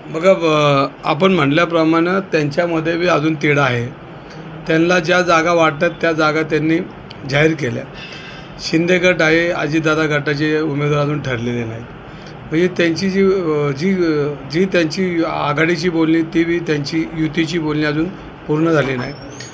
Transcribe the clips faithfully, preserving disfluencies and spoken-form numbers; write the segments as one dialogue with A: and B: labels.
A: बघा ब- आपण म्हणल्याप्रमाणे त्यांच्यामध्ये बी अजून तिढा आहे. त्यांना ज्या जागा वाटतात त्या जागा त्यांनी जाहीर केल्या. शिंदे गट आहे, अजितदादा गटाचे उमेदवार अजून ठरलेले नाहीत. म्हणजे त्यांची जी अ, जी अ, जी त्यांची आघाडीची बोलणी ती बी त्यांची युतीची बोलणी अजून पूर्ण झाली नाही.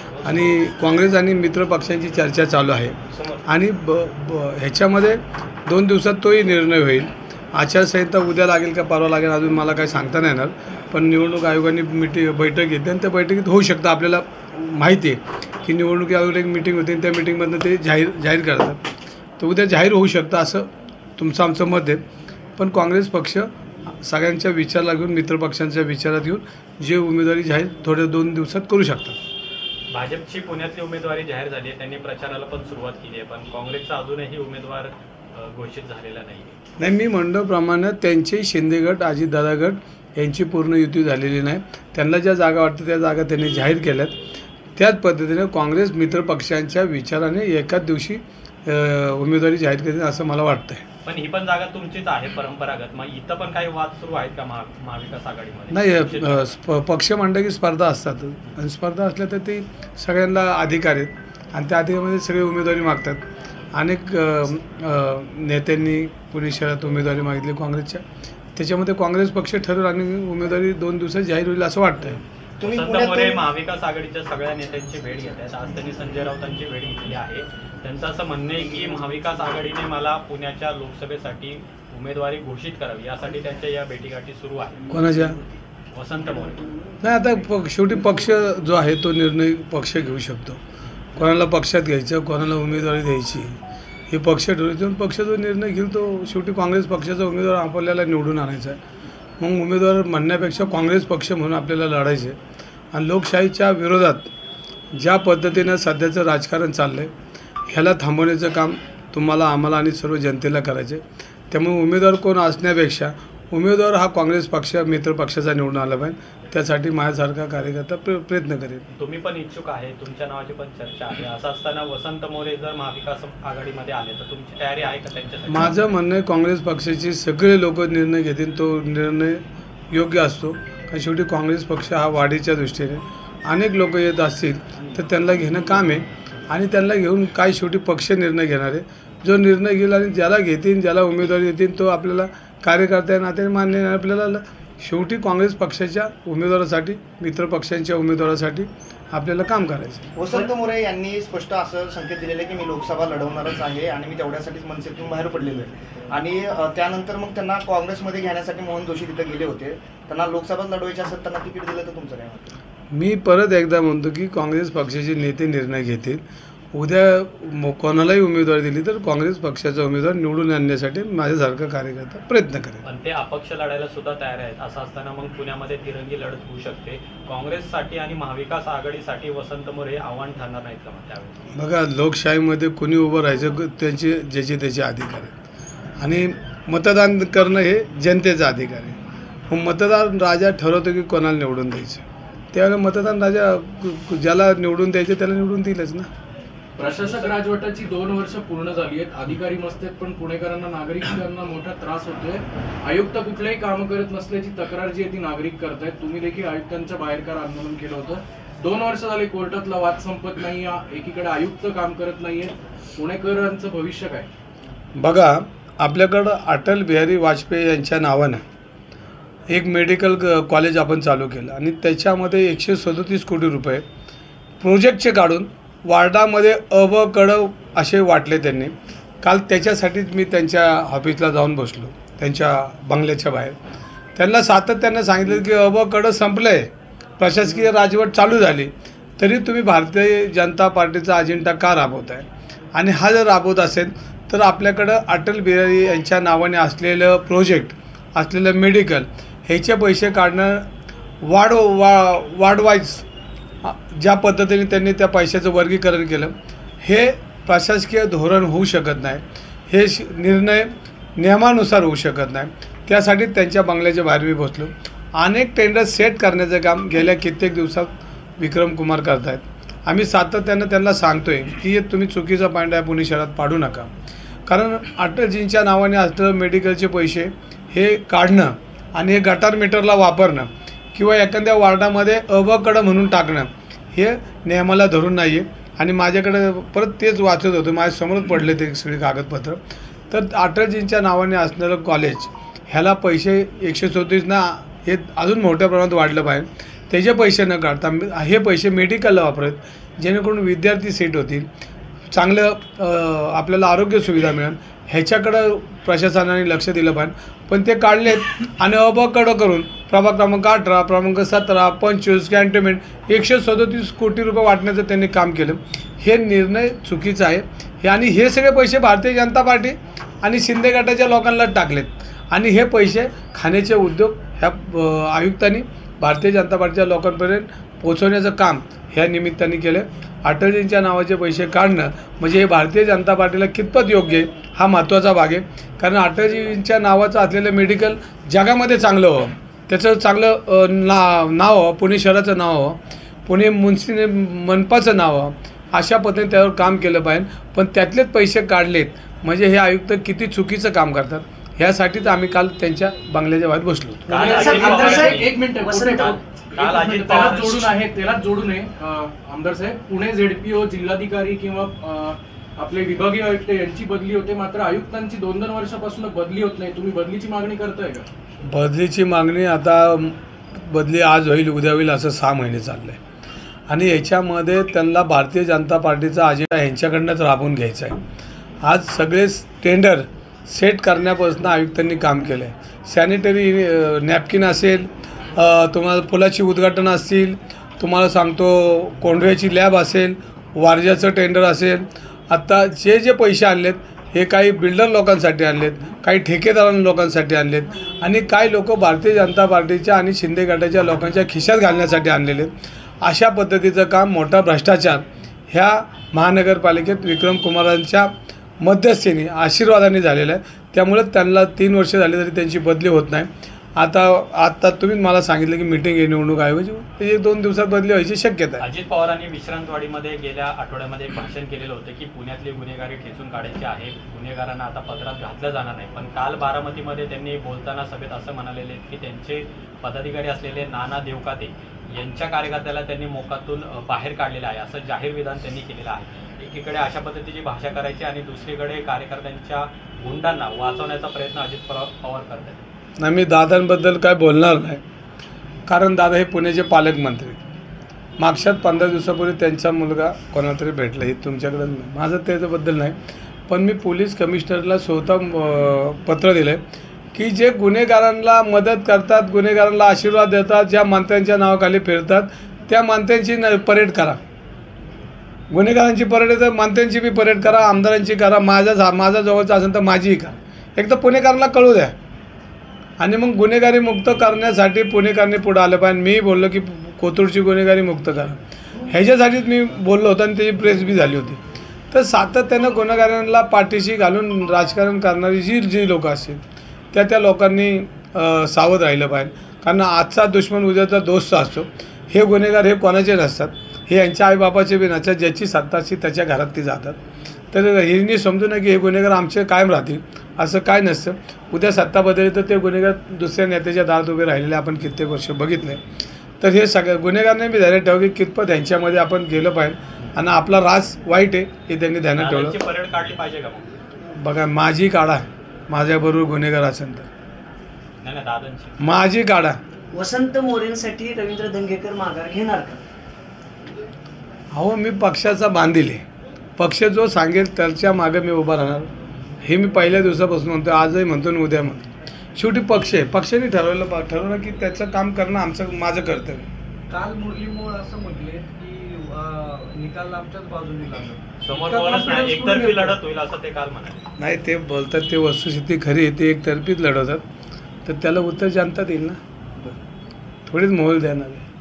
A: आणि काँग्रेस आणि मित्र पक्षांची चर्चा चालू आहे. आणि ब ब ह्याच्यामध्ये दोन दिवसात तोही निर्णय होईल. आचारसंहिता उद्या लागेल का परवा लागेल अजून मला काही सांगता नाही येणार. पण निवडणूक आयोगाने मिटिंग बैठक घेतली आणि त्या बैठकीत होऊ शकतं. आपल्याला माहिती आहे की निवडणुकी अगोदर एक मिटिंग होती आणि त्या मिटिंगमधनं ते जाहीर जाहीर करतात. तर उद्या जाहीर होऊ शकतं असं तुमचं आमचं मत आहे. पण काँग्रेस पक्ष सगळ्यांच्या विचाराला घेऊन मित्रपक्षांच्या विचारात घेऊन जे उमेदवारी जाहीर थोड्या दोन दिवसात करू शकतात.
B: भाजपची पुण्यातली उमेदवारी जाहीर झाली आहे, त्यांनी प्रचाराला पण सुरुवात केली आहे, पण काँग्रेसचा अजूनही उमेदवार अ, घोषित झालेला नाही.
A: नाही, मी म्हणल्याप्रमाणे त्यांचे शिंदे गट अजितदादा गट यांची पूर्ण युती झालेली नाही. त्यांना ज्या जागा वाटतं त्या जागा त्यांनी जाहीर केल्यात. त्याच पद्धतीने काँग्रेस मित्रपक्षांच्या विचाराने एकाच दिवशी अ, उमेदवारी जाहीर केली असं मला वाटतं आहे.
B: पण ही पण जागा तुमचीच आहे परंपरागत. मग इथं पण काही वाद सुरू आहेत का महा महाविकास आघाडीमध्ये?
A: नाही, अ, स्प पक्ष म्हणलं की स्पर्धा असतात आणि स्पर्धा असल्या तर ते सगळ्यांना अधिकार आहेत आणि त्या अधिकारामध्ये सगळे उमेदवारी मागतात. अनेक अ, अ, नेत्यांनी पुणे शहरात उमेदवारी मागितली काँग्रेसच्या. त्याच्यामध्ये काँग्रेस पक्ष ठरवलं आणि उमेदवारी दोन दिवसात जाहीर होईल असं वाटतं आहे.
C: तुम्ही
B: वसंत मोरे
C: पुण्यातून
B: महाविकास आघाडीच्या सगळ्या नेत्यांची भेट घेत आहेत. आज त्यांनी संजय राऊतांची भेट घेतली आहे. त्यांचं असं म्हणणं आहे की महाविकास आघाडीने मला पुण्याच्या लोकसभेसाठी उमेदवारी घोषित करावी यासाठी त्यांच्या या भेटीगाठी सुरू आहे.
A: कोणाच्या?
B: वसंत मोरे.
A: नाही, आता प शेवटी पक्ष जो आहे तो निर्णय पक्ष घेऊ शकतो. कोणाला पक्षात घ्यायचं, कोणाला उमेदवारी द्यायची हे पक्ष ठरवतो. पक्ष जो निर्णय घेईल तो शेवटी काँग्रेस पक्षाचा उमेदवार आपल्याला निवडून आणायचा आहे. मग उमेदवार म्हणण्यापेक्षा काँग्रेस पक्ष म्हणून आपल्याला लढायचे आहे. आणि लोकशाहीच्या विरोधात ज्या पद्धतीनं सध्याचं राजकारण चाललं आहे ह्याला थांबवण्याचं काम तुम्हाला आम्हाला आणि सर्व जनतेला करायचं आहे. त्यामुळे उमेदवार कोण असण्यापेक्षा उमेदवार हा काँग्रेस पक्ष मित्र पक्षाचा निवडून आला पाहिजे. त्यासाठी माझ्यासारखा कार्यकर्ता प्र प्रयत्न करेल.
B: तुम्ही पण इच्छुक आहे, तुमच्या नावाची पण चर्चा आहे. असं असताना वसंत मोरे जर महाविकास आघाडीमध्ये आले तर तुमची तयारी आहे का त्यांच्यासाठी?
A: माझं म्हणणं आहे काँग्रेस पक्षाचे सगळे लोक निर्णय घेतील तो निर्णय योग्य असतो. कारण शेवटी काँग्रेस पक्ष हा वाढीच्या दृष्टीने अनेक लोक येत असतील तर त्यांना घेणं काम आहे. आणि त्यांना घेऊन काय शेवटी पक्ष निर्णय घेणार आहे. जो निर्णय घेईल आणि ज्याला घेतील ज्याला उमेदवारी देतील तो आपल्याला कार्यकर्त्या नात्याने मान्य नाही. आपल्याला शेवटी काँग्रेस पक्षाच्या उमेदवारासाठी मित्र पक्षांच्या उमेदवारासाठी आपल्याला काम करायचं.
C: वसंत मोरे यांनी स्पष्ट असं संकेत दिलेले की मी लोकसभा लढवणारच आहे आणि मी तेवढ्यासाठीच मनसेतून बाहेर पडलेलो आहे. आणि अ, त्यानंतर मग त्यांना काँग्रेसमध्ये घेण्यासाठी मोहन जोशी तिथे गेले होते. त्यांना लोकसभा लढवायची असेल त्यांना तिकीट दिलं तर तुमचं काय म्हणतं?
A: मी परत एकदा म्हणतो की काँग्रेस पक्षाचे नेते निर्णय घेतील. उद्या कोणालाही उमेदवारी दिली तर काँग्रेस पक्षाचा उमेदवार निवडून आणण्यासाठी माझ्यासारखा कार्यकर्ता प्रयत्न करेल.
B: पण ते अपक्ष लढायला सुद्धा तयार आहेत. असं असताना मग पुण्यामध्ये तिरंगी लढत होऊ शकते. काँग्रेससाठी आणि महाविकास आघाडीसाठी वसंत मोरे आव्हान ठरणार नाहीत का मग त्यावेळी?
A: बघा, लोकशाहीमध्ये कुणी उभं राहायचं त्यांचे ज्याचे त्याचे अधिकार आहेत आणि मतदान करणं हे जनतेचा अधिकार आहे. मग मतदान राजा ठरवतो की कोणाला निवडून द्यायचं. त्यावेळेला मतदान राजा ज्याला निवडून द्यायचं त्याला निवडून दिलंच ना.
D: प्रशासक राजवटाची दोन वर्ष पूर्ण झाली आहेत. अधिकारी मस्त आहेत पण पुणेकरांना नागरिकांना मोठा त्रास होतोय. आयुक्त कुठल्याही कामं करत नसल्याची तक्रार जी आहे ती नागरिक करतायत. तुम्ही देखील आयुक्तांच्या बाहेर कार आंदोलन केलं होतं. दोन वर्ष झाले कोर्टातला वाद संपत नाही. एकीकडे आयुक्त काम करत नाहीये. पुणेकरांचं भविष्य काय?
A: बघा, आपल्याकडं अटल बिहारी वाजपेयी यांच्या नावानं एक मेडिकल कॉलेज आपण चालू केलं आणि त्याच्यामध्ये एकशे सदोतीस कोटी रुपये प्रोजेक्टचे काढून वार्डामध्ये अ ब कड असे वाटले त्यांनी. काल त्याच्यासाठीच मी त्यांच्या ऑफिसला जाऊन बसलो त्यांच्या बंगल्याच्या बाहेर. त्यांना सातत्यानं सांगितलं की अ ब कड संपलं आहे, प्रशासकीय राजवट चालू झाली, तरी तुम्ही भारतीय जनता पार्टीचा अजेंडा का राबवत आहे. आणि हा जर राबवत असेल तर आपल्याकडं अटल बिहारी यांच्या नावाने असलेलं प्रोजेक्ट असलेलं मेडिकल ह्याचे पैसे काढणं वाढ वा वाढवायच ज्या पद्धतीने त्यांनी त्या पैशाचं वर्गीकरण केलं हे प्रशासकीय धोरण होऊ शकत नाही. हे निर्णय नियमानुसार होऊ शकत नाही. त्यासाठी त्यांच्या बंगल्याच्या बाहेर मी बसलो. अनेक टेंडर सेट करण्याचं काम गेल्या कित्येक दिवसात विक्रम कुमार करत आहेत. आम्ही सातत्यानं त्यांना सांगतो आहे की तुम्ही चुकीचा पॉईंट आहे पुणे शहरात पाडू नका. कारण अटलजींच्या नावाने असलेलं मेडिकलचे पैसे हे काढणं आणि हे गटार मीटरला वापरणं किंवा एखाद्या वार्डामध्ये अबकड म्हणून टाकणं हे नियमाला धरून नाही आहे. आणि माझ्याकडे परत तेच वाचत होतं, माझ्यासमोरच पडले ते सगळे कागदपत्र. तर अटलजींच्या नावाने असणारं कॉलेज ह्याला पैसे एकशे चौतीस ना हे अजून मोठ्या प्रमाणात वाढलं पाहिजे. त्याचे पैसे न काढता हे पैसे मेडिकलला वापरत जेणेकरून विद्यार्थी सेट होतील, चांगलं आपल्याला आरोग्य सुविधा मिळेल ह्याच्याकडं प्रशासनाने लक्ष दिलं पाहिजे. पण ते काढलेत आणि अबकडं करून प्रभाग क्रमांक अठरा क्रमांक सतरा पंचवीस कॅन्टोन्मेंट एकशे सदोतीस कोटी रुपये वाटण्याचं त्यांनी काम केलं. हे निर्णय चुकीचा आहे. हे आणि हे सगळे पैसे भारतीय जनता पार्टी आणि शिंदे गटाच्या लोकांना टाकलेत आणि हे पैसे खाण्याचे उद्योग ह्या आयुक्तांनी भारतीय जनता पार्टीच्या लोकांपर्यंत पोचवण्याचं काम ह्या निमित्ताने केलं. अटलजींच्या नावाचे पैसे काढणं म्हणजे हे भारतीय जनता पार्टीला कितपत योग्य आहे हा महत्त्वाचा भाग आहे. कारण अटलजींच्या नावाचं असलेलं मेडिकल जगामध्ये चांगलं हवं, त्याचं चांगलं ना नाव हवं, पुणे शहराचं नाव हवं, पुणे मुन्सि मनपाचं नाव हवं, अशा पद्धतीने त्यावर काम केलं पाहिजे. पण त्यातलेच पैसे काढलेत म्हणजे हे आयुक्त किती चुकीचं काम करतात. ह्यासाठीच आम्ही काल त्यांच्या बंगल्याच्या बाहेर बसलो.
B: काल
D: आमदार
B: अजित
D: साहेब,
B: पवारांनी-
D: एक मिनिट
B: काल- काल अजित
D: त्याला
B: पवार
D: जोडून आहे त्याला जोडून आहे अं, आमदार साहेब, पुणे झेडपीओ जिल्हाधिकारी किंवा अं, आपले विभागीय आयुक्त यांची बदली होते, मात्र आयुक्तांची दोन दोन वर्षापासून बदली होत नाही. तुम्ही बदलीची मागणी करताय का?
A: बदलीची मागणी आता बदली आज होईल उद्या होईल असं सहा महिने चाललं आहे आणि याच्यामध्ये त्यांना भारतीय जनता पार्टीचा अजेंडा ह्यांच्याकडनंच राबवून घ्यायचा आहे. आज सगळे टेंडर सेट करण्यापासून आयुक्तांनी काम केलं आहे. सॅनिटरी नॅपकिन असेल, तुम्हाला पुलाची उद्घाटन असतील, तुम्हाला सांगतो कोंढव्याची लॅब असेल, वारज्याचं टेंडर असेल. आत्ता जे जे पैसे आणलेत हे काही बिल्डर लोकांसाठी आणलेत, काही ठेकेदार लोकांसाठी आणलेत आणि काही लोक भारतीय जनता पार्टीच्या आणि शिंदे गटाच्या लोकांच्या खिशात घालण्यासाठी आणलेले आहेत. अशा पद्धतीचं काम, मोठा भ्रष्टाचार ह्या महानगरपालिकेत विक्रम कुमारांच्या मध्यस्थीने आशीर्वादाने झालेलं आहे. त्यामुळे त्यांना तीन वर्ष झाली तरी त्यांची बदली होत नाही. आता आता तुम्ही मला सांगितलं की मीटिंग आहे निवडणूक आयोगाची, एक दोन दिवसात बदली व्हायची शक्यता आहे.
B: अजित पवारांनी विश्रांतवाडीमध्ये गेल्या आठवड्यामध्ये एक भाषण केलेलं होतं की पुण्यातली गुन्हेगारी ठेचून काढायची आहे, गुन्हेगारांना आता पदरात घातलं जाणार नाही. पण काल बारामतीमध्ये त्यांनी बोलताना सभेत असं म्हणालेले की त्यांचे पदाधिकारी असलेले नाना देवकाते यांच्या कार्यकर्त्याला त्यांनी मोकातून बाहेर काढलेलं आहे, असं जाहीर विधान त्यांनी केलेलं आहे. एकीकडे अशा पद्धतीची भाषा करायची आणि दुसरीकडे कार्यकर्त्यांच्या गुंडांना वाचवण्याचा प्रयत्न अजित पवार करतात.
A: नाही, मी दादांबद्दल काय बोलणार नाही, कारण दादा हे पुण्याचे पालकमंत्री. मागच्याच पंधरा दिवसापूर्वी त्यांचा मुलगा कोणाला तरी भेटला, हे तुमच्याकडे नाही, माझं त्याच्याबद्दल नाही. पण मी पोलीस कमिशनरला स्वतः पत्र दिलं आहे की जे गुन्हेगारांना मदत करतात, गुन्हेगारांना आशीर्वाद देतात, ज्या मंत्र्यांच्या नावाखाली फिरतात त्या मंत्र्यांची न परेड करा. गुन्हेगारांची परेड आहे तर मंत्र्यांची बी परेड करा, आमदारांची करा, माझा माझा जवळचा असेल तर माझीही करा. एक तर पुणेकरांना कळू द्या आणि मग गुन्हेगारी मुक्त करण्यासाठी पुणेकरांनी पुढं आलं पाहिजे. मी बोललो की कोथरूडची गुन्हेगारी मुक्त करा, ह्याच्यासाठीच मी बोललो होतो आणि त्याची प्रेस बी झाली होती. तर सातत्यानं गुन्हेगारांना पाठीशी घालून राजकारण करणारी जी जी लोकं असतील त्या त्या लोकांनी सावध राहिलं पाहिजे. कारण आजचा दुश्मन उद्याचा दोस्त असतो. हे गुन्हेगार हे कोणाचे नसतात, हे यांच्या आईबापाचे बी नसतात, ज्याची सत्ता असते त्याच्या घरात ती जातात. तर हिरणी समजू नये की हे गुन्हेगार आमचे कायम राहतील, असं काय नसतं. उद्या सत्ता बदलली तर ते गुन्हेगार दुसऱ्या नेत्याच्या दारात उभे राहिलेले आपण कित्येक वर्ष बघितले. तर हे सगळ्या गुन्हेगारांनी बी ध्यानात ठेवा की कितपत ह्यांच्यामध्ये आपण गेलं पाहिजे आणि आपला राज वाईट आहे हे त्यांनी ध्यानात ठेवलं.
B: परेड काढली पाहिजे का मग?
A: बघा, माझी काढा, माझ्याबरोबर गुन्हेगार असेल तर
B: नाही नाही दादांची
A: माझी काढा.
E: वसंत मोरेंसाठी रवींद्र धंगेकर माघार घेणार का?
A: अहो, मी पक्षाचा बांधील आहे. पक्ष जो सांगेल त्याच्या मागे मी उभा राहणार. हे मी पहिल्या दिवसापासून म्हणतो, आजही म्हणतो आणि उद्या म्हणतो. शेवटी पक्ष आहे, पक्षाने ठरवलं पा ठरवलं की त्याचं काम करणं आमचं माझं कर्तव्य.
F: काल मुरलीमोळ असं म्हटले की अं, निकाल आमच्याच बाजूने लागला.
B: समोर कोणच नाही, एकतर्फी लढत होईल असं ते काल म्हणाले.
A: नाही, ते बोलतात ते वस्तुस्थिती खरी आहे, ते एकतर्फीच लढवतात. तर त्याला उत्तर जनता देईल ना, थोडीच मोहल देणार आहे.